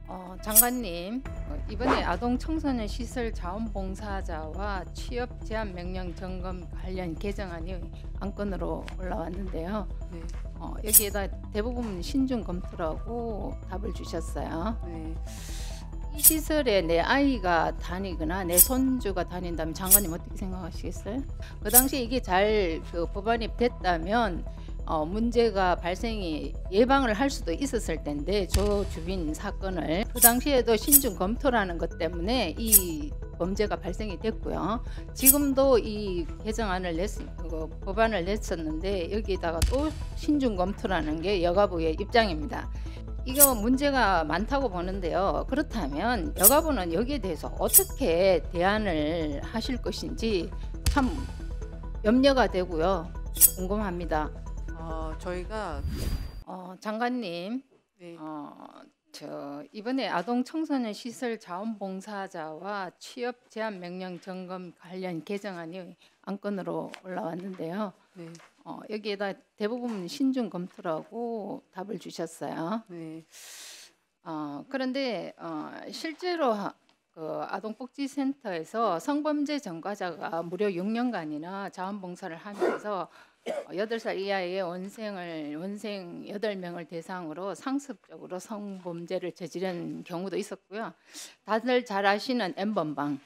장관님, 이번에 아동 청소년 시설 자원봉사자와 취업 제한 명령 점검 관련 개정안이 안건으로 올라왔는데요. 네. 여기에다 대부분 신중 검토라고 답을 주셨어요. 네. 이 시설에 내 아이가 다니거나 내 손주가 다닌다면 장관님 어떻게 생각하시겠어요? 그 당시에 이게 잘 법안이 됐다면 문제가 발생이 예방을 할 수도 있었을 텐데 조주빈 사건을 그 당시에도 신중 검토라는 것 때문에 이 범죄가 발생이 됐고요. 지금도 이 개정안을 법안을 냈었는데 여기에다가 또 신중 검토라는 게 여가부의 입장입니다. 이거 문제가 많다고 보는데요. 그렇다면 여가부는 여기에 대해서 어떻게 대안을 하실 것인지 참 염려가 되고요. 궁금합니다. 저희가 장관님, 네. 이번에 아동 청소년 시설 자원봉사자와 취업 제한 명령 점검 관련 개정안이 안건으로 올라왔는데요. 네. 여기에다 대부분 신중 검토라고 답을 주셨어요. 네. 그런데 실제로 아동복지센터에서 성범죄 전과자가 무려 6년간이나 자원봉사를 하면서 8살 이하의 원생 8명을 대상으로 상습적으로 성범죄를 저지른 경우도 있었고요. 다들 잘 아시는 N번방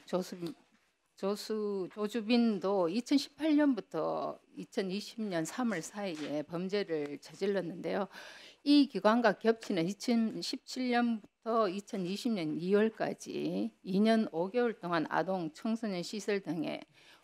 조주빈도 2018년부터 2020년 3월 사이에 범죄를 저질렀는데요. 이 기간과 겹치는 2017년부터 2020년 2월까지 2년 5개월 동안 아동 청소년 시설 등에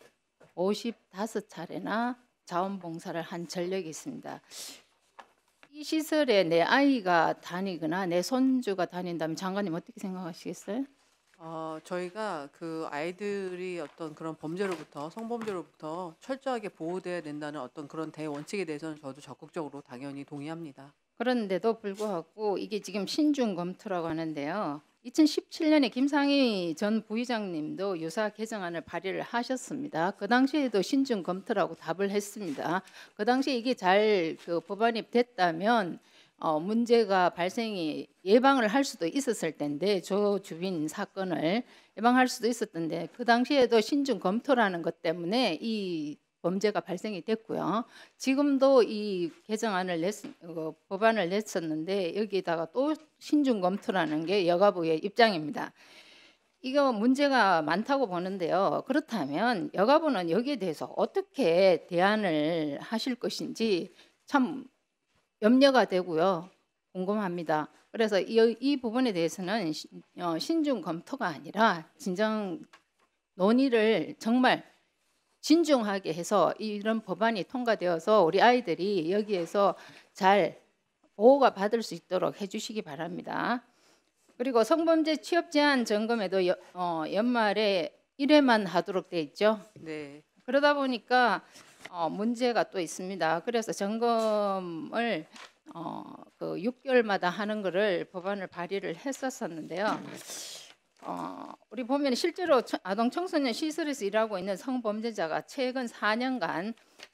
55차례나 자원봉사를 한 전력이 있습니다. 이 시설에 내 아이가 다니거나 내 손주가 다닌다면 장관님 어떻게 생각하시겠어요? 저희가 그 아이들이 어떤 그런 범죄로부터 성범죄로부터 철저하게 보호돼야 된다는 어떤 그런 대원칙에 대해서는 저도 적극적으로 당연히 동의합니다. 그런데도 불구하고 이게 지금 신중 검토라고 하는데요. 2017년에 김상희 전 부의장님도 유사 개정안을 발의를 하셨습니다. 그 당시에도 신중 검토라고 답을 했습니다. 그 당시에 이게 잘 법안이 됐다면 문제가 발생이 예방을 할 수도 있었을 텐데 조주빈 사건을 예방할 수도 있었던데 그 당시에도 신중 검토라는 것 때문에 이 범죄가 발생이 됐고요. 지금도 이 개정안을 법안을 냈었는데 여기다가 또 신중 검토라는 게 여가부의 입장입니다. 이거 문제가 많다고 보는데요. 그렇다면 여가부는 여기에 대해서 어떻게 대안을 하실 것인지 참 염려가 되고요. 궁금합니다. 그래서 이 부분에 대해서는 신중 검토가 아니라 진정 논의를 정말 진중하게 해서 이런 법안이 통과되어서 우리 아이들이 여기에서 잘 보호가 받을 수 있도록 해주시기 바랍니다. 그리고 성범죄 취업 제한 점검에도 연말에 1회만 하도록 돼 있죠. 네. 그러다 보니까 문제가 또 있습니다. 그래서 점검을 그 6개월마다 하는 거를 법안을 발의를 했었었는데요. 우리 보면 실제로 아동 청소년 시설에서 일하고 있는 성범죄자가 최근 4년간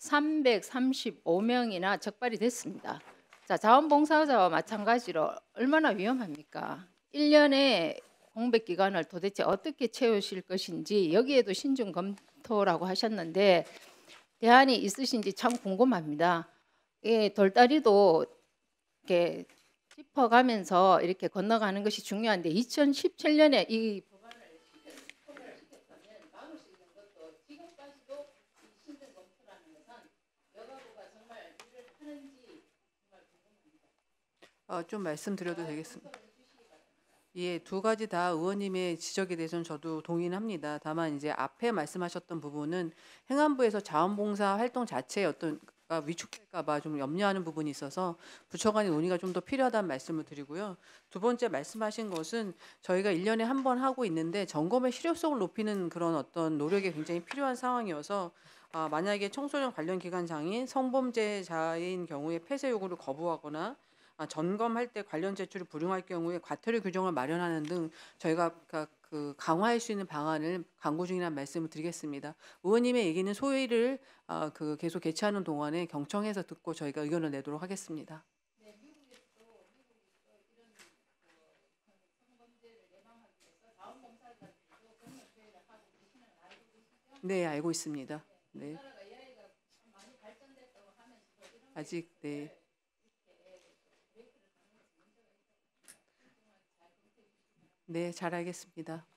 335명이나 적발이 됐습니다. 자, 자원봉사자와 마찬가지로 얼마나 위험합니까? 1년의 공백 기간을 도대체 어떻게 채우실 것인지 여기에도 신중 검토라고 하셨는데 대안이 있으신지 참 궁금합니다. 돌다리도 이렇게 짚어가면서 이렇게 건너가는 것이 중요한데 2017년에 이 법안을 시켰다면 막을 수 있는 것도 지금까지도 이 신중 검토라는 것은 여가부가 정말 일을 하는지 정말 궁금합니다. 좀 말씀드려도 되겠습니다. 예, 두 가지 다 의원님의 지적에 대해서는 저도 동의는 합니다. 다만 이제 앞에 말씀하셨던 부분은 행안부에서 자원봉사 활동 자체의 어떤 위축될까봐 좀 염려하는 부분이 있어서 부처 간의 논의가 좀 더 필요하다는 말씀을 드리고요. 두 번째 말씀하신 것은 저희가 1년에 한 번 하고 있는데 점검의 실효성을 높이는 그런 어떤 노력이 굉장히 필요한 상황이어서 만약에 청소년 관련 기관 장인 성범죄자인 경우에 폐쇄 요구를 거부하거나 점검할 때 관련 제출을 불응할 경우에 과태료 규정을 마련하는 등 저희가 강화할 수 있는 방안을 강구 중이라는 말씀을 드리겠습니다. 의원님의 얘기는 소위를 계속 개최하는 동안에 경청해서 듣고 저희가 의견을 내도록 하겠습니다. 네, 알고 있습니다. 네. 아직 네. 네, 잘 알겠습니다.